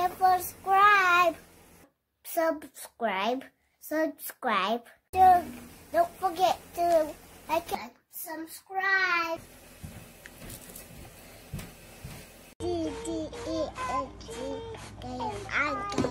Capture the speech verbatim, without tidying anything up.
subscribe, subscribe, subscribe. Don't, don't forget to like and subscribe. D D E N G K I